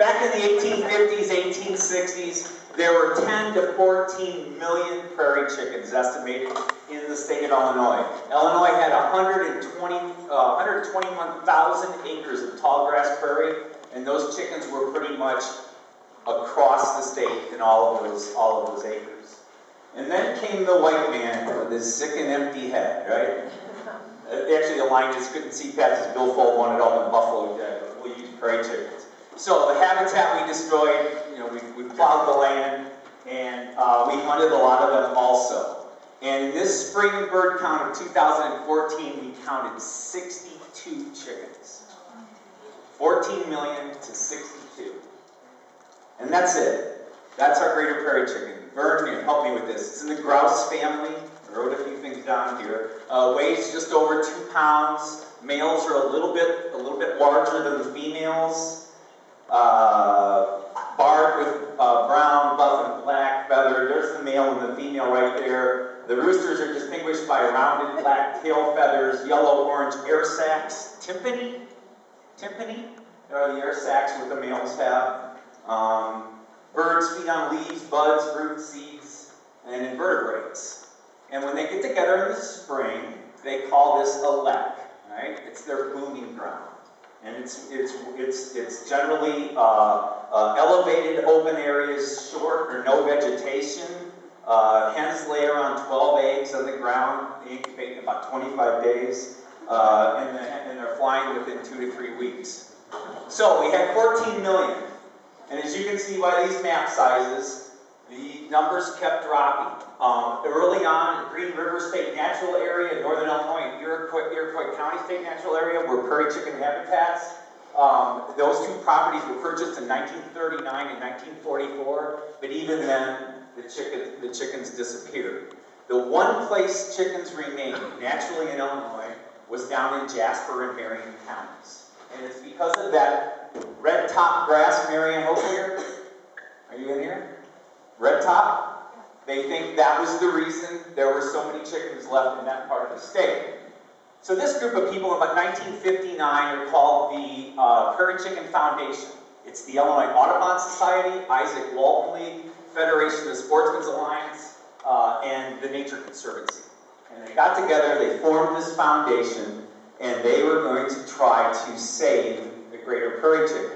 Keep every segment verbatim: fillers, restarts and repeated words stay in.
back in the eighteen fifties, eighteen sixties, there were ten to fourteen million prairie chickens estimated in the state of Illinois. Illinois had one hundred twenty, uh, one hundred twenty-one thousand acres of tall grass prairie, and those chickens were pretty much across the state in all of those, all of those acres. And then came the white man with his sick and empty head, right? Uh, actually, the line is couldn't see past his billfold, wanted all the buffalo dead, but we'll use prairie chickens. So the habitat we destroyed, you know, we, we plowed the land, and uh, we hunted a lot of them also. And in this spring bird count of two thousand fourteen, we counted sixty-two chickens. fourteen million to sixty-two. And that's it. That's our greater prairie chicken. Vern, help me with this. It's in the grouse family. I wrote a few things down here. Uh, weighs just over two pounds. Males are a little bit, a little bit larger than the females. Uh, barred with uh, brown, buff, and black feather. There's the male and the female right there. The roosters are distinguished by rounded black tail feathers, yellow-orange air sacs, tympani. Tympani are the air sacs what the males have. Um, birds feed on leaves, buds, fruit, seeds, and invertebrates. And when they get together in the spring, they call this a lek, right? It's their booming ground. And it's, it's, it's, it's generally uh, uh, elevated open areas, short or no vegetation. Uh, hens lay around twelve eggs on the ground. They incubate in about twenty-five days. Uh, and, the, and they're flying within two to three weeks. So we had fourteen million. And as you can see by these map sizes, the numbers kept dropping. Um, early on, Green River State Natural Area, Northern Illinois, and Iroquois, Iroquois County State Natural Area were prairie chicken habitats. Um, those two properties were purchased in nineteen thirty-nine and nineteen forty-four, but even then, the, chicken, the chickens disappeared. The one place chickens remained naturally in Illinois was down in Jasper and Marion counties. And it's because of that red top grass, Marion Hopier. Are you in here? Red top? They think that was the reason there were so many chickens left in that part of the state. So this group of people in about nineteen fifty-nine are called the uh, Prairie Chicken Foundation. It's the Illinois Audubon Society, Isaac Walton League, Federation of Sportsmen's Alliance, uh, and the Nature Conservancy. And they got together, they formed this foundation, and they were going to try to save the greater prairie chicken.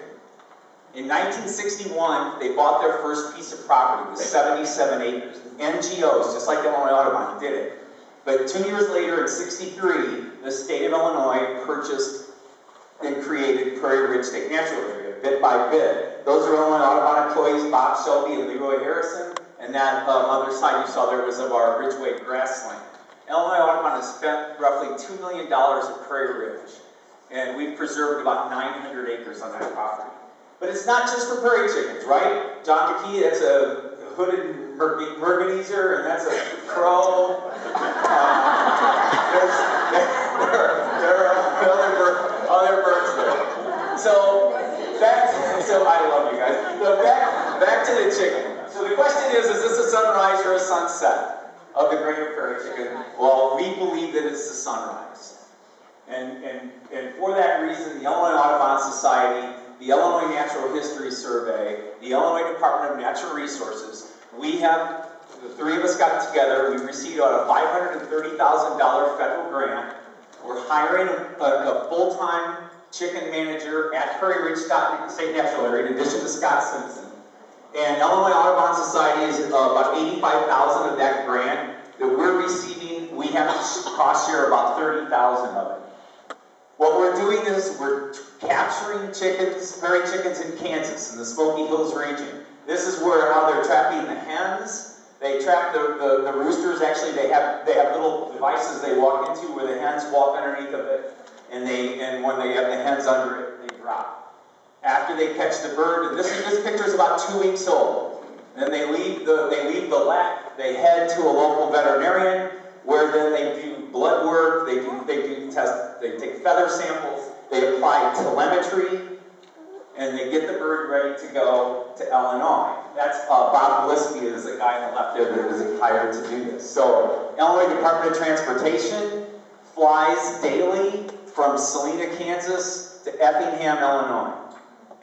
In nineteen sixty-one, they bought their first piece of property. It was seventy-seven acres. N G Os, just like Illinois Audubon, did it. But two years later, in sixty-three, the state of Illinois purchased and created Prairie Ridge State Natural Area, bit by bit. Those are Illinois Audubon employees, Bob Shelby and Leroy Harrison. And that um, other side you saw there was of our Ridgeway grassland. Illinois Audubon has spent roughly two million dollars at Prairie Ridge, and we've preserved about nine hundred acres on that property. But it's not just for prairie chickens, right? John McKee, that's a hooded merganizer, and that's a crow. Uh, there's, there, there are other, bird, other birds there. So, back, so I love you guys. So back, back to the chicken. So the question is, is this a sunrise or a sunset of the greater prairie chicken? Well, we believe that it's the sunrise. And, and, and for that reason, the Illinois Audubon Society, the Illinois Natural History Survey, the Illinois Department of Natural Resources, we have, the three of us got together, we received out a five hundred thirty thousand dollar federal grant. We're hiring a, a, a full-time chicken manager at Prairie Ridge State Natural Area, in addition to Scott Simpson. And Illinois Audubon Society is uh, about eighty-five thousand dollars of that grant that we're receiving. We have to cost share about thirty thousand dollars of it. What we're doing is we're capturing chickens, prairie chickens in Kansas, in the Smoky Hills region. This is where how they're trapping the hens. They trap the, the, the roosters. Actually, they have they have little devices they walk into where the hens walk underneath of it, and they and when they have the hens under it, they drop. After they catch the bird, and this this picture is about two weeks old. Then they leave the they leave the lek. They head to a local veterinarian where then they do blood work. They do they do test. They take feather samples. They apply telemetry, and they get the bird ready to go to Illinois. That's uh, Bob Gillespie is the guy on the left there that was hired to do this. So Illinois Department of Transportation flies daily from Salina, Kansas to Effingham, Illinois.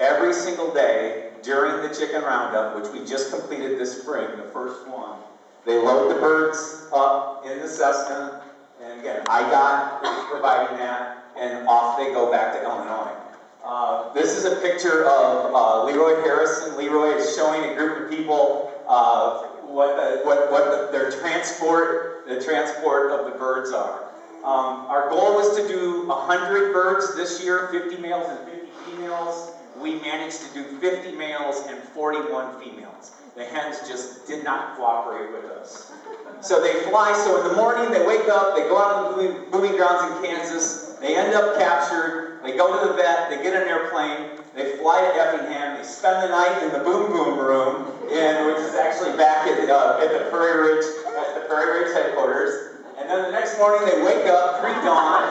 every single day during the chicken roundup, which we just completed this spring, the first one, they load the birds up in the Cessna, and again, I D O T is providing that, and off they go back to Illinois. Uh, this is a picture of uh, Leroy Harrison. Leroy is showing a group of people uh, what, the, what, what the, their transport, the transport of the birds are. Um, our goal was to do one hundred birds this year, fifty males and fifty females. We managed to do fifty males and forty-one females. The hens just did not cooperate with us. So they fly, so in the morning they wake up, they go out in the moving, moving grounds in Kansas, they end up captured, they go to the vet, they get an airplane, they fly to Effingham, they spend the night in the Boom Boom Room, in, which is actually back at, uh, at the Prairie Ridge, at the Prairie Ridge headquarters, and then the next morning they wake up pre-dawn,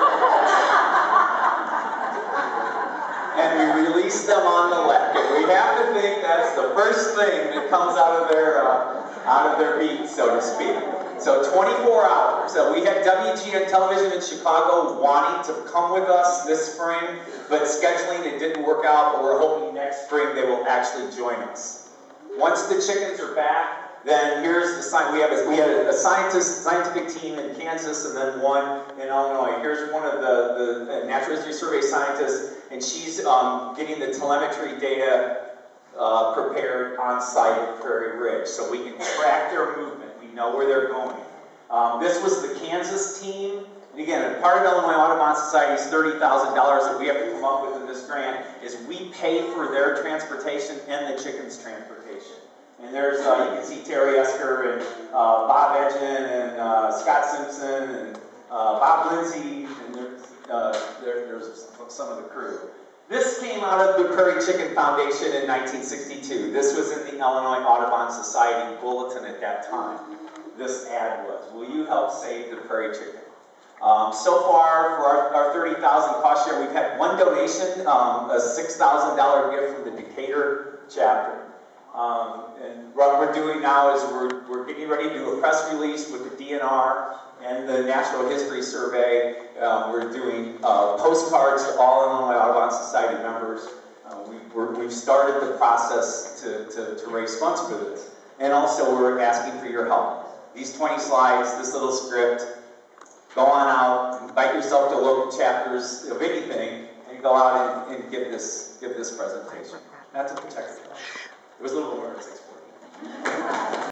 and we release them on the lek. And we have to think that's the first thing that comes out of their, uh, out of their beak, so to speak. So twenty-four hours. So we had W G N Television in Chicago wanting to come with us this spring, but scheduling, it didn't work out, but we're hoping next spring they will actually join us. Once the chickens are back, then here's the sign. We have a, we had a scientist, scientific team in Kansas and then one in Illinois. Here's one of the, the Natural History Survey scientists, and she's um, getting the telemetry data uh, prepared on site at Prairie Ridge so we can track their movement. We know where they're going. Um, this was the Kansas team. And again, part of Illinois Audubon Society's thirty thousand dollars that we have to come up with in this grant is we pay for their transportation and the chickens' transportation. And there's, uh, you can see Terry Esker and uh, Bob Edgen and uh, Scott Simpson and uh, Bob Lindsay, and there's, uh, there, there's some of the crew. This came out of the Prairie Chicken Foundation in nineteen sixty-two. This was in the Illinois Audubon Society bulletin at that time. This ad was, will you help save the prairie chicken? Um, so far, for our, our thirty thousand dollars cost share, we've had one donation, um, a six thousand dollar gift from the Decatur chapter. Um, and what we're doing now is we're, we're getting ready to do a press release with the D N R and the Natural History Survey. Um, we're doing uh, postcards to all Illinois Audubon Society members. Uh, we, we're, we've started the process to, to, to raise funds for this. And also we're asking for your help. These twenty slides, this little script, go on out, invite yourself to local chapters of anything, and go out and, and give this give this presentation. Not to protect it. It was a little more than six forty.